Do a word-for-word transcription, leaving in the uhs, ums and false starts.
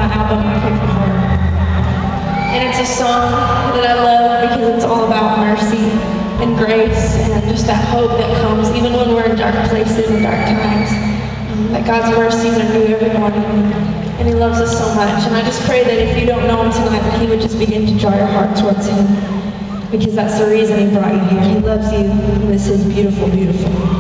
my album, My Paper Heart. And it's a song that I love because it's all about mercy and grace and just that hope that comes even when we're in dark places and dark times. Um, that God's mercies are new every morning, and He loves us so much. And I just pray that if you don't know Him tonight, that He would just begin to draw your heart towards Him, because that's the reason He brought you here. He loves you, and this is beautiful, beautiful.